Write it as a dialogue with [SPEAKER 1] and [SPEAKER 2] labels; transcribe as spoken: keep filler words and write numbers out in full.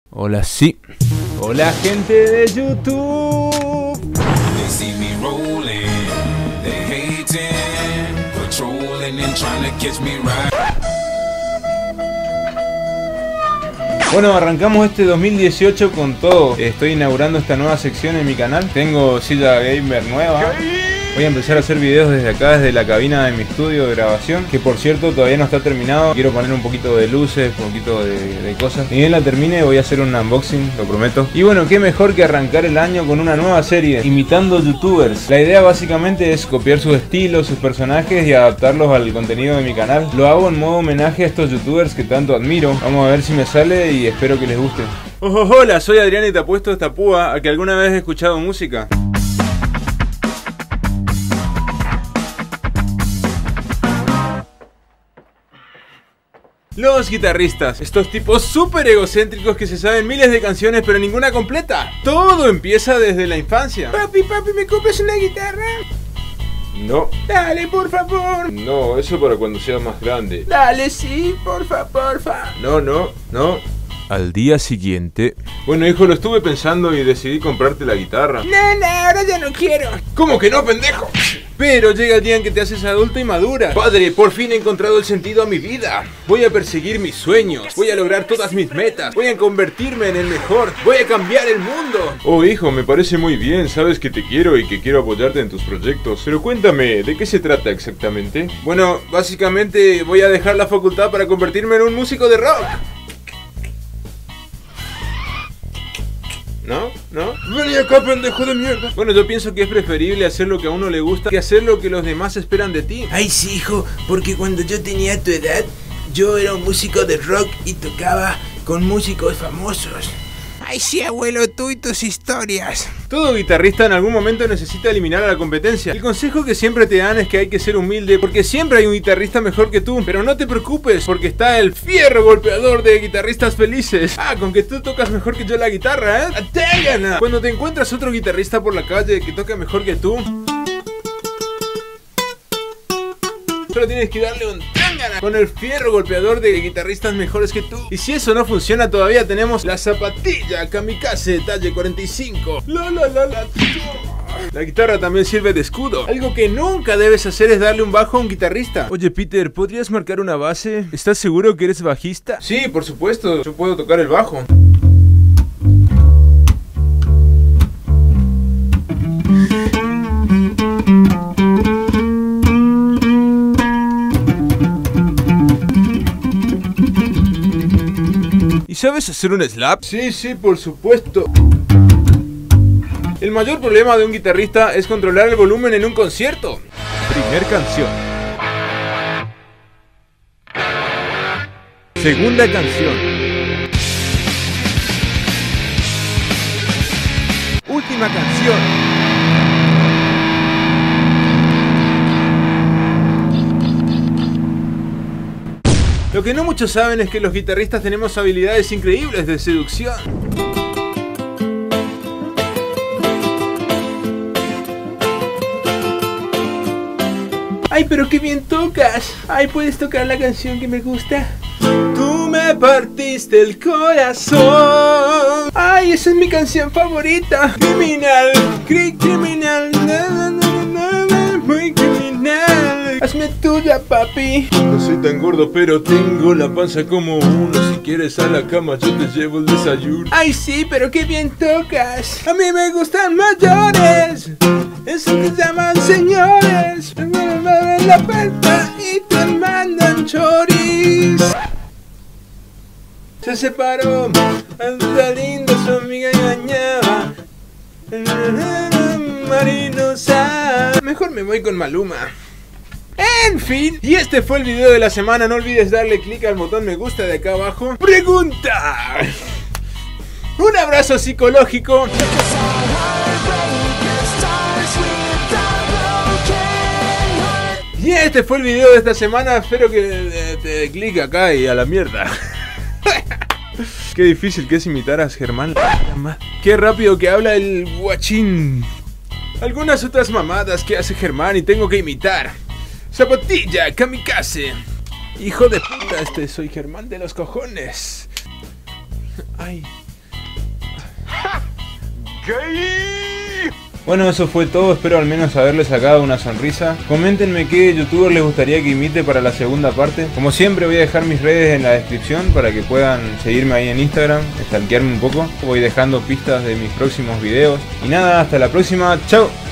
[SPEAKER 1] Hola, sí. Hola, gente de YouTube.
[SPEAKER 2] They see me rolling, they hating, patrolling and trying to catch me right.
[SPEAKER 1] Bueno, arrancamos este dos mil dieciocho con todo. Estoy inaugurando esta nueva sección en mi canal. Tengo silla gamer nueva. Voy a empezar a hacer videos desde acá, desde la cabina de mi estudio de grabación, que por cierto todavía no está terminado. Quiero poner un poquito de luces, un poquito de, de cosas. Ni bien la termine voy a hacer un unboxing, lo prometo. Y bueno, qué mejor que arrancar el año con una nueva serie, imitando youtubers. La idea básicamente es copiar sus estilos, sus personajes y adaptarlos al contenido de mi canal. Lo hago en modo homenaje a estos youtubers que tanto admiro. Vamos a ver si me sale y espero que les guste. Oh, oh, hola, soy Adrián y te apuesto esta púa a que alguna vez he escuchado música. Los guitarristas, estos tipos súper egocéntricos que se saben miles de canciones pero ninguna completa. Todo empieza desde la infancia. Papi, papi, ¿me compras una guitarra? No. Dale, por favor. No, eso para cuando sea más grande. Dale, sí, porfa, porfa. No, no, no. Al día siguiente... Bueno, hijo, lo estuve pensando y decidí comprarte la guitarra. No, no, ahora ya no quiero. ¿Cómo que no, pendejo? Pero llega el día en que te haces adulta y madura. Padre, por fin he encontrado el sentido a mi vida. Voy a perseguir mis sueños. Voy a lograr todas mis metas. Voy a convertirme en el mejor. Voy a cambiar el mundo. Oh, hijo, me parece muy bien. Sabes que te quiero y que quiero apoyarte en tus proyectos. Pero cuéntame, ¿de qué se trata exactamente? Bueno, básicamente voy a dejar la facultad para convertirme en un músico de rock. ¿No? ¿No? Vení acá, pendejo de mierda. Bueno, yo pienso que es preferible hacer lo que a uno le gusta que hacer lo que los demás esperan de ti.
[SPEAKER 3] Ay, sí, hijo, porque cuando yo tenía tu edad, yo era un músico de rock y tocaba con músicos famosos. Ay, sí, abuelo, tú y tus historias.
[SPEAKER 1] Todo guitarrista en algún momento necesita eliminar a la competencia. El consejo que siempre te dan es que hay que ser humilde, porque siempre hay un guitarrista mejor que tú. Pero no te preocupes, porque está el fierro golpeador de guitarristas felices. Ah, con que tú tocas mejor que yo la guitarra, ¿eh? ¡Téngana! Cuando te encuentras otro guitarrista por la calle que toca mejor que tú, solo tienes que darle un tángana con el fierro golpeador de guitarristas mejores que tú. Y si eso no funciona, todavía tenemos la zapatilla Kamikaze talle cuarenta y cinco. La, la, la, la. La guitarra también sirve de escudo. Algo que nunca debes hacer es darle un bajo a un guitarrista. Oye, Peter, ¿podrías marcar una base? ¿Estás seguro que eres bajista? Sí, por supuesto, yo puedo tocar el bajo. ¿Y sabes hacer un slap? Sí, sí, por supuesto. El mayor problema de un guitarrista es controlar el volumen en un concierto. Primer canción. Segunda canción. Última canción. Lo que no muchos saben es que los guitarristas tenemos habilidades increíbles de seducción. Ay, pero qué bien tocas. Ay, ¿puedes tocar la canción que me gusta? Tú me partiste el corazón. Ay, esa es mi canción favorita. Criminal, cri criminal, na, na, na, na, na, muy criminal. Hazme tuya, papi. No soy tan gordo, pero tengo la panza como uno. Si quieres a la cama, yo te llevo el desayuno. Ay, sí, pero qué bien tocas. A mí me gustan mayores. Eso que llaman señores. Me abren la puerta y te mandan choris. Se separó, anda lindo, su amiga engañaba. Marinosa. Mejor me voy con Maluma. En fin, y este fue el video de la semana. No olvides darle clic al botón me gusta de acá abajo. ¡Pregunta! Un abrazo psicológico. Y este fue el video de esta semana. Espero que te dé clic acá y a la mierda. Qué difícil que es imitar a Germán. Qué rápido que habla el guachín. Algunas otras mamadas que hace Germán y tengo que imitar. Zapatilla Kamikaze. Hijo de puta, este soy Germán de los cojones. Ay, Bueno, eso fue todo, espero al menos haberles sacado una sonrisa. Coméntenme qué youtuber les gustaría que imite para la segunda parte. Como siempre voy a dejar mis redes en la descripción para que puedan seguirme ahí en Instagram, stalkearme un poco. Voy dejando pistas de mis próximos videos. Y nada, hasta la próxima, chao.